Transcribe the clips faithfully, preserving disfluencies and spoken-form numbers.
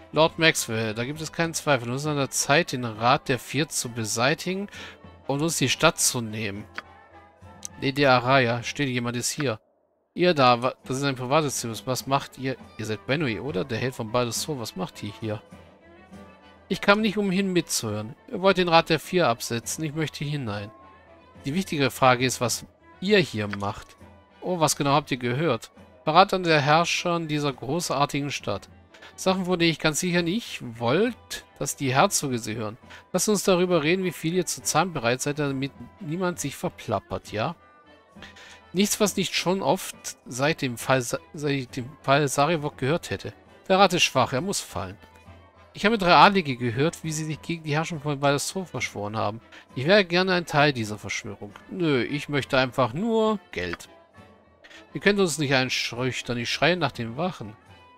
Lord Maxwell, da gibt es keinen Zweifel. Nun ist es an der Zeit, den Rat der Vier zu beseitigen und uns die Stadt zu nehmen. Lady Araya, steht, jemand ist hier. Ihr da, wa- das ist ein privates Zimmer. Was macht ihr? Ihr seid Benway, oder? Der Held von Baldur's Tor. Was macht ihr hier? Ich kam nicht umhin mitzuhören. Ihr wollt den Rat der Vier absetzen. Ich möchte hinein. Die wichtige Frage ist, was ihr hier macht. Oh, was genau habt ihr gehört? Verrat an der Herrschern dieser großartigen Stadt. Sachen, von denen ich ganz sicher nicht wollt, dass die Herzöge sie hören. Lasst uns darüber reden, wie viel ihr zu zahlen bereit seid, damit niemand sich verplappert, ja? Nichts, was nicht schon oft seit dem Fall, seit dem Fall Sarevok gehört hätte. Der Rat ist schwach, er muss fallen. Ich habe drei Adlige gehört, wie sie sich gegen die Herrschung von Baldur's Tor verschworen haben. Ich wäre gerne ein Teil dieser Verschwörung. Nö, ich möchte einfach nur Geld. Ihr könnt uns nicht einschüchtern, ich schreie nach den Wachen.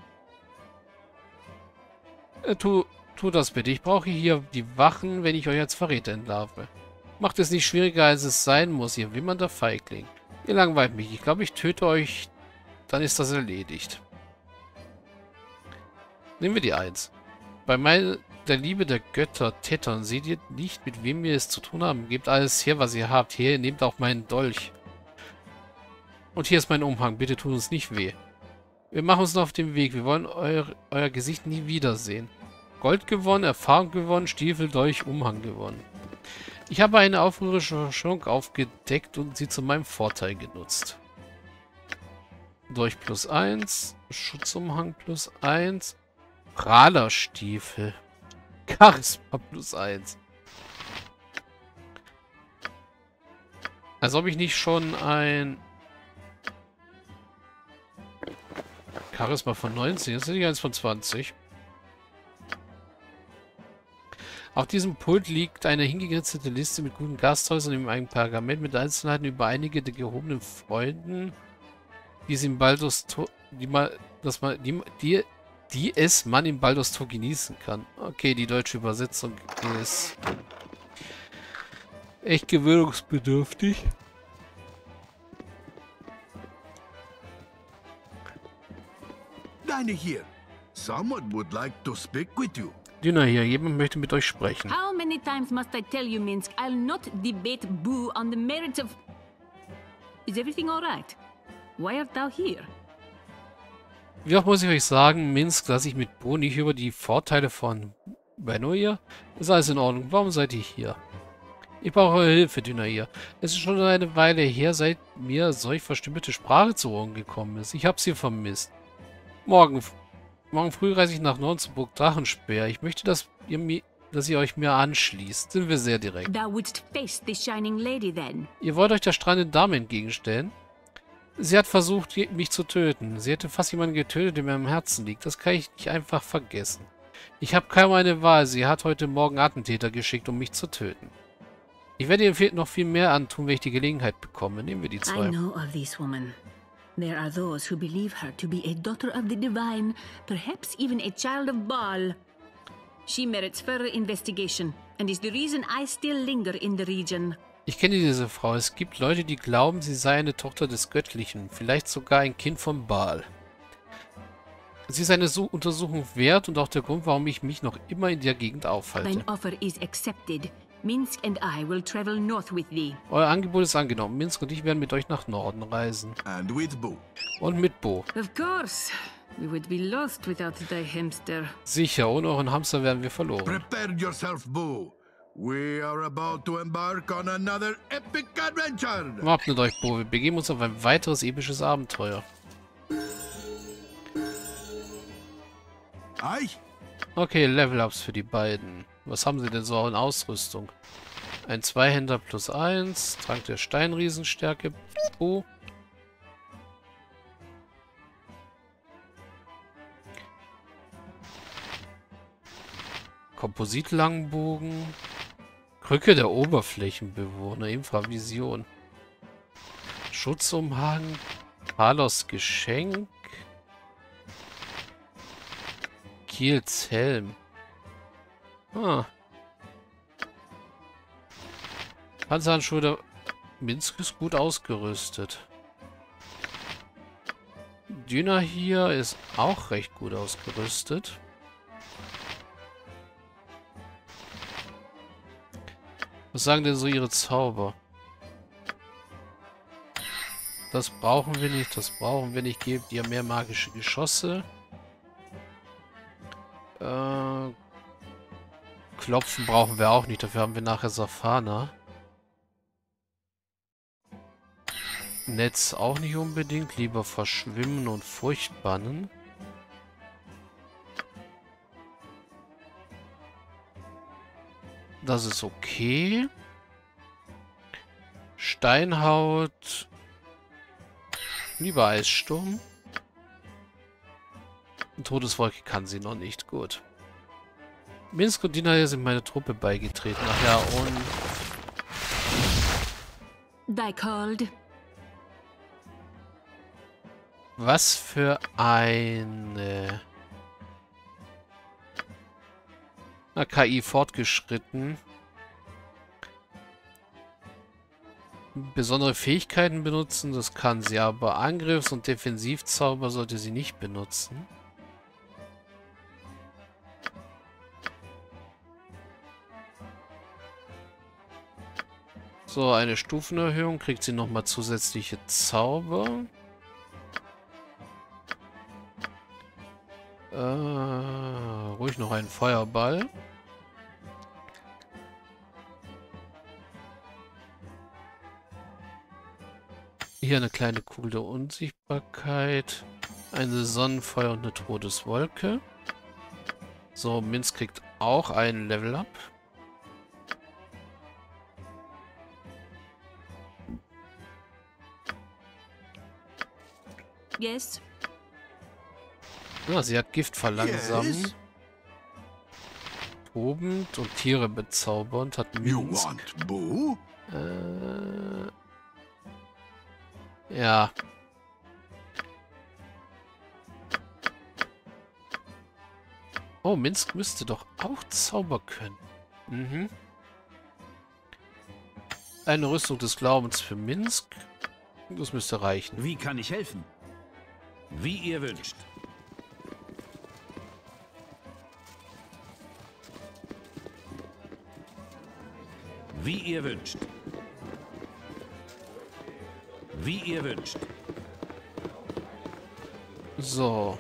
Äh, tu, tu das bitte, ich brauche hier die Wachen, wenn ich euch als Verräter entlarve. Macht es nicht schwieriger, als es sein muss, ihr wimmernder Feigling. Ihr langweilt mich, ich glaube, ich töte euch, dann ist das erledigt. Nehmen wir die eins. Bei meiner der Liebe der Götter Teton seht ihr nicht, mit wem wir es zu tun haben. Gebt alles her, was ihr habt. Hier, nehmt auch meinen Dolch. Und hier ist mein Umhang. Bitte tut uns nicht weh. Wir machen uns noch auf den Weg. Wir wollen euer, euer Gesicht nie wiedersehen. Gold gewonnen, Erfahrung gewonnen, Stiefel, Dolch, Umhang gewonnen. Ich habe eine aufrührerische Verschwörung aufgedeckt und sie zu meinem Vorteil genutzt. Dolch plus eins, Schutzumhang plus eins, Prahlerstiefel, Charisma plus eins. Als ob ich nicht schon ein Charisma von neunzehn, das ist nicht eins von zwanzig. Auf diesem Pult liegt eine hingekritzelte Liste mit guten Gasthäusern in einem Pergament mit Einzelheiten über einige der gehobenen Freunden, die es in Baldur's Tor, die mal, dass man, die, die, die es man in Baldur's Tor genießen kann. Okay, die deutsche Übersetzung ist echt gewöhnungsbedürftig. Deine hier. Someone would like to speak with you. Dünner hier, jemand möchte mit euch sprechen. How many times must I tell you, Minsk? I'll not debate Boo on the merits of... Is everything all right? Why art thou here? Wie oft muss ich euch sagen, Minsk, dass ich mit Bo nicht über die Vorteile von Benway? Ist alles in Ordnung. Warum seid ihr hier? Ich brauche eure Hilfe, Dünner hier. Es ist schon eine Weile her, seit mir solch verstümmelte Sprache zu Ohren gekommen ist. Ich habe sie vermisst. Morgen, morgen früh reise ich nach Norden zu Burg Drachenspeer. Ich möchte, dass ihr, mir, dass ihr euch mir anschließt. Sind wir sehr direkt. Thou wouldst face the shining lady then. Ihr wollt euch der strahlenden Dame entgegenstellen? Sie hat versucht, mich zu töten. Sie hätte fast jemanden getötet, der mir am Herzen liegt. Das kann ich nicht einfach vergessen. Ich habe kaum eine Wahl. Sie hat heute Morgen Attentäter geschickt, um mich zu töten. Ich werde ihr noch viel mehr antun, wenn ich die Gelegenheit bekomme. Nehmen wir die I zwei. know of this woman. There are those who believe her to be a daughter of the divine, perhaps even a child of Baal. She merits further investigation and is the reason I still linger in the region. Ich kenne diese Frau. Es gibt Leute, die glauben, sie sei eine Tochter des Göttlichen. Vielleicht sogar ein Kind von Baal. Sie ist eine so Untersuchung wert und auch der Grund, warum ich mich noch immer in der Gegend aufhalte. Thine offer is accepted. Minsk and I will travel north with thee. Euer Angebot ist angenommen. Minsk und ich werden mit euch nach Norden reisen. And with Boo. Und mit Bo. Of course. We would be lost without thy hamster. Sicher, ohne euren Hamster werden wir verloren. Prepare yourself, Boo. We are about to embark on another epic adventure. Wappnet euch, Bo. Wir begeben uns auf ein weiteres episches Abenteuer. Aye. Okay, Level-Ups für die beiden. Was haben sie denn so in Ausrüstung? Ein Zweihänder plus eins. Trank der Steinriesenstärke. Bo. Kompositlangbogen. Krücke der Oberflächenbewohner. Infravision. Schutzumhang. Palos Geschenk. Kiels Helm. Ah. Panzerhandschuhe der Minsk ist gut ausgerüstet. Dünner hier ist auch recht gut ausgerüstet. Was sagen denn so ihre Zauber? Das brauchen wir nicht, das brauchen wir nicht. Gebt ihr mehr magische Geschosse. Äh, Klopfen brauchen wir auch nicht, dafür haben wir nachher Safana. Netz auch nicht unbedingt, lieber verschwimmen und Furcht bannen. Das ist okay. Steinhaut. Lieber Eissturm. Todeswolke kann sie noch nicht. Gut. Minsk und Dinah sind meine Truppe beigetreten. Ach ja, und... Thy called. Was für eine... Na, K I fortgeschritten. Besondere Fähigkeiten benutzen, das kann sie, aber Angriffs- und Defensivzauber sollte sie nicht benutzen. So, eine Stufenerhöhung, kriegt sie nochmal zusätzliche Zauber. Äh, ruhig noch einen Feuerball. Hier eine kleine Kugel der Unsichtbarkeit. Eine Sonnenfeuer und eine Todeswolke. So, Minsk kriegt auch ein Level Up. Yes. Ja, sie hat Gift verlangsamen. Yes. Tobend und Tiere bezaubernd hat You Minsk. want Boo? Äh, ja. Oh, Minsk müsste doch auch Zauber können. Mhm. Eine Rüstung des Glaubens für Minsk. Das müsste reichen. Wie kann ich helfen? Wie ihr wünscht. Wie ihr wünscht. Wie ihr wünscht. So.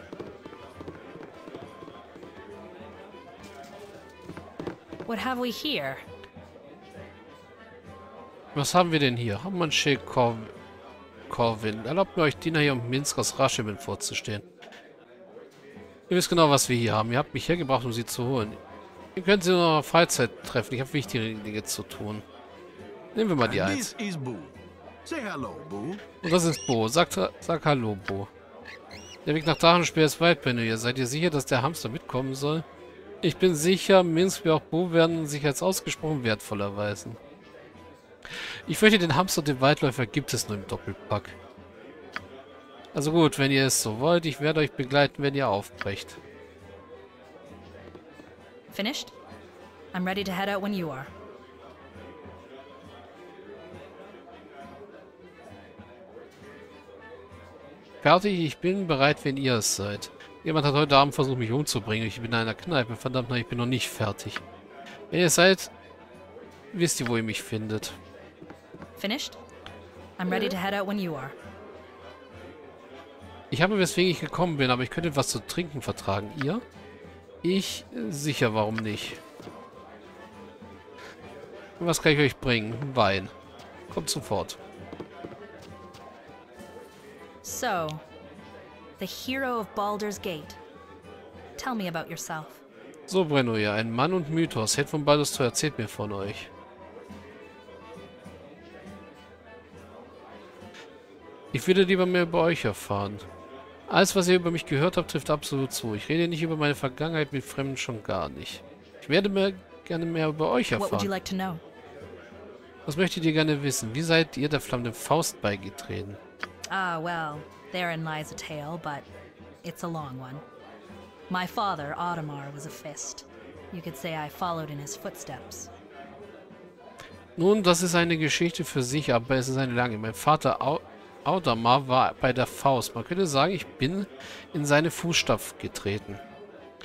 What have we here? Was haben wir denn hier? Hammanche Corvin. Corvin. Erlaubt mir euch, Dinah hier und Minsk aus Rashemin vorzustehen. Ihr wisst genau, was wir hier haben. Ihr habt mich hergebracht, um sie zu holen. Ihr könnt sie in eurer Freizeit treffen. Ich habe wichtige Dinge zu tun. Nehmen wir mal die And eins. this is Boo. Say hello, Boo. Und das ist Bo. Sag, sag Hallo, Bo. Der Weg nach Drachenspeer ist weit, Benno. Seid ihr sicher, dass der Hamster mitkommen soll? Ich bin sicher, Minsk wie auch Bo werden sich als ausgesprochen wertvoll erweisen. Ich fürchte, den Hamster und den Waldläufer gibt es nur im Doppelpack. Also gut, wenn ihr es so wollt, ich werde euch begleiten, wenn ihr aufbrecht. Finished? I'm ready to head out when you are. Fertig, ich bin bereit, wenn ihr es seid. Jemand hat heute Abend versucht, mich umzubringen. Ich bin in einer Kneipe. Verdammt, nein, ich bin noch nicht fertig. Wenn ihr es seid, wisst ihr, wo ihr mich findet. Finished? I'm ready to head out when you are. Ich habe, weswegen ich gekommen bin, aber ich könnte etwas zu trinken vertragen. Ihr? Ich? Sicher, warum nicht? Was kann ich euch bringen? Wein. Kommt sofort. So, the hero of Baldur's Gate. Tell me about yourself. So, Brennoir, ein Mann und Mythos. Held von Baldur's Tor, erzählt mir von euch. Ich würde lieber mehr über euch erfahren. Alles, was ihr über mich gehört habt, trifft absolut zu. Ich rede nicht über meine Vergangenheit mit Fremden, schon gar nicht. Ich werde mehr, gerne mehr über euch What would you erfahren. like to know? Was möchtet ihr gerne wissen? Wie seid ihr der flammenden Faust beigetreten? Ah, well, therein lies a tale, but it's a long one. My father, Audemar, was a fist. You could say I followed in his footsteps. Nun, das ist eine Geschichte für sich, aber es ist eine lange. Mein Vater Au Audemar war bei der Faust. Man könnte sagen, ich bin in seine Fußstapfen getreten.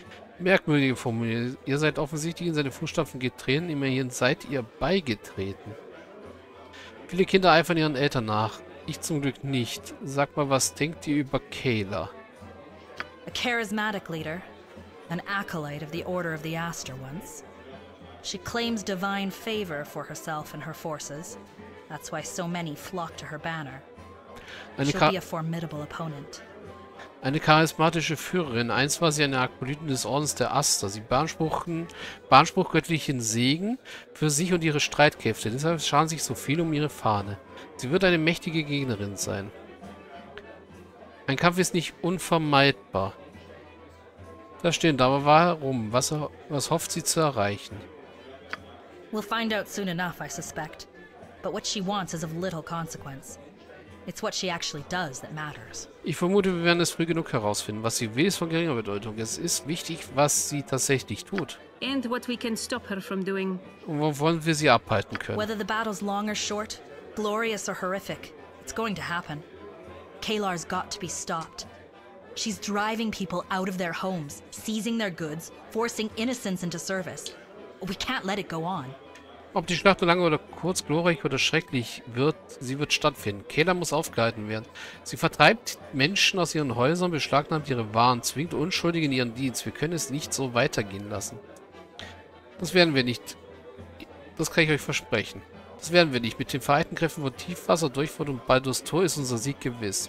Merkwürdige Formulierung. Ihr seid offensichtlich in seine Fußstapfen getreten, immerhin seid ihr beigetreten. Viele Kinder eifern ihren Eltern nach. Ich zum Glück nicht. Sag mal, was denkt ihr über Kayla? A charismatic leader, an acolyte of the Order of the Aster once. She claims divine favor for herself and her forces. That's why so many flock to her banner. Eine, She'll be a formidable opponent. eine charismatische Führerin. Einst war sie eine Akolytin des Ordens der Aster. Sie beanspruchten, beansprucht göttlichen Segen für sich und ihre Streitkräfte. Deshalb scharen sich so viele um ihre Fahne. Sie wird eine mächtige Gegnerin sein. Ein Kampf ist nicht unvermeidbar. Da stehen da, aber warum? Was, was hofft sie zu erreichen? We'll find out soon enough, I suspect. But what she wants is of little consequence. It's what she actually does that matters. Ich vermute, wir werden es früh genug herausfinden. Was sie will, ist von geringer Bedeutung. Es ist wichtig, was sie tatsächlich tut. And what we can stop her from doing. Und wo wollen wir sie abhalten können? Whether the battle's long or short, glorious or horrific, it's going to happen. Kaylar's got to be stopped. She's driving people out of their homes, seizing their goods, forcing innocents into service. We can't let it go on. Ob die Schlacht lange oder kurz, glorreich oder schrecklich wird, sie wird stattfinden. Kayla muss aufgehalten werden. Sie vertreibt Menschen aus ihren Häusern, beschlagnahmt ihre Waren, zwingt Unschuldige in ihren Dienst. Wir können es nicht so weitergehen lassen. Das werden wir nicht. Das kann ich euch versprechen. Das werden wir nicht. Mit den vereinten Kräften von Tiefwasser, Durchfahrt und Baldur's Tor ist unser Sieg gewiss.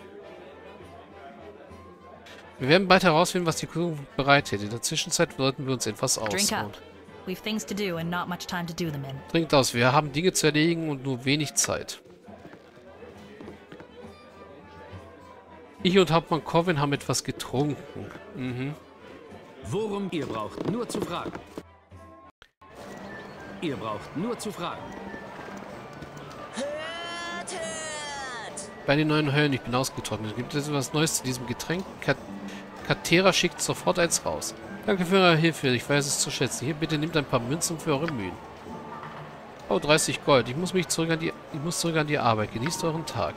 Wir werden bald herausfinden, was die Zukunft bereithält. In der Zwischenzeit sollten wir uns etwas ausruhen. We've things to do and not much time to do them in. Trinkt aus. Wir haben Dinge zu erledigen und nur wenig Zeit. Ich und Hauptmann Corvin haben etwas getrunken. Mhm. Worum ihr braucht nur zu fragen. Ihr braucht nur zu fragen. Bei den neuen Höllen, ich bin ausgetrocknet. Gibt es etwas Neues zu diesem Getränk? Kat Katera schickt sofort eins raus. Danke für eure Hilfe, ich weiß es zu schätzen. Hier, bitte nehmt ein paar Münzen für eure Mühen. Oh, dreißig Gold. Ich muss mich zurück an die, ich muss zurück an die Arbeit. Genießt euren Tag.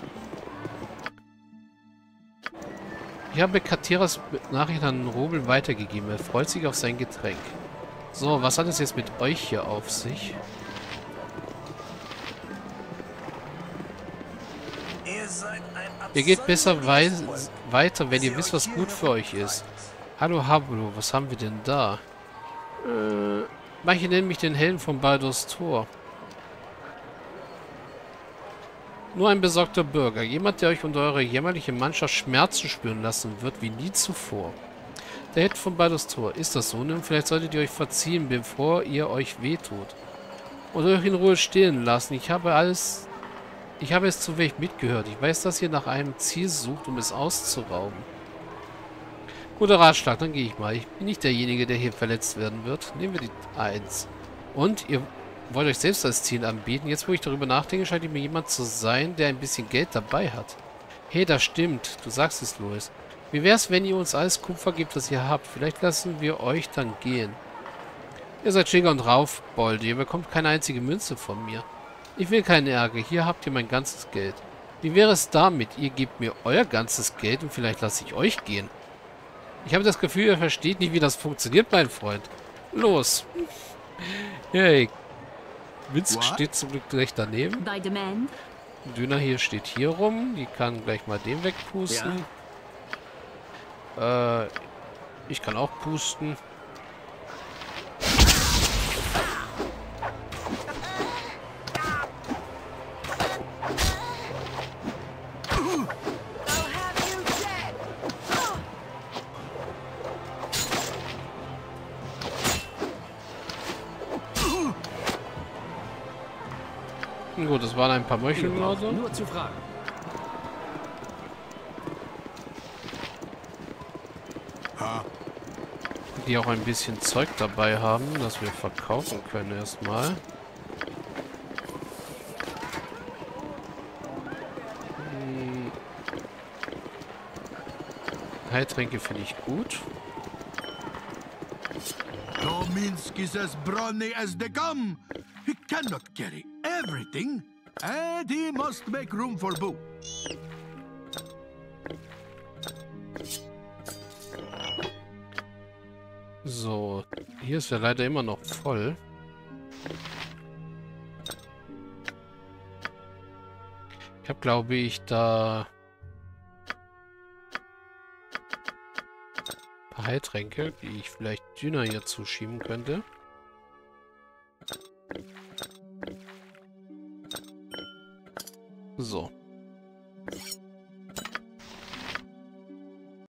Ich habe Kateras Nachricht an Robel weitergegeben. Er freut sich auf sein Getränk. So, was hat es jetzt mit euch hier auf sich? Ihr geht besser wei weiter, wenn ihr wisst, was gut für euch ist. Hallo Hablo, was haben wir denn da? Äh, manche nennen mich den Helden von Baldur's Tor. Nur ein besorgter Bürger. Jemand, der euch und eure jämmerliche Mannschaft Schmerzen spüren lassen wird, wie nie zuvor. Der Held von Baldur's Tor. Ist das so? Nun, vielleicht solltet ihr euch verziehen, bevor ihr euch wehtut. Und euch in Ruhe stehen lassen. Ich habe alles... Ich habe es zu wenig mitgehört. Ich weiß, dass ihr nach einem Ziel sucht, um es auszurauben. Guter Ratschlag, dann gehe ich mal. Ich bin nicht derjenige, der hier verletzt werden wird. Nehmen wir die eins. Und ihr wollt euch selbst als Ziel anbieten. Jetzt, wo ich darüber nachdenke, scheint mir jemand zu sein, der ein bisschen Geld dabei hat. Hey, das stimmt. Du sagst es, Louis. Wie wär's, wenn ihr uns alles Kupfer gibt, das ihr habt? Vielleicht lassen wir euch dann gehen. Ihr seid Schläger und Raufbolde. Ihr bekommt keine einzige Münze von mir. Ich will keinen Ärger. Hier habt ihr mein ganzes Geld. Wie wäre es damit? Ihr gebt mir euer ganzes Geld und vielleicht lasse ich euch gehen. Ich habe das Gefühl, ihr versteht nicht, wie das funktioniert, mein Freund. Los. Hey. Vince steht zum Glück recht daneben. By demand. Dünner hier steht hier rum. Die kann gleich mal den wegpusten. Ja. Äh, ich kann auch pusten. Gut, das waren ein paar Meuchelmörder. Nur zu fragen. Die auch ein bisschen Zeug dabei haben, das wir verkaufen können erstmal. Hm. Heiltränke finde ich gut. Kominski's as brawny as they come. He cannot carry everything, and he must make room for Boo. So, hier ist ja leider immer noch voll. Ich habe, glaube ich, da ein paar Heiltränke, die ich vielleicht Dünner hier zuschieben könnte. So.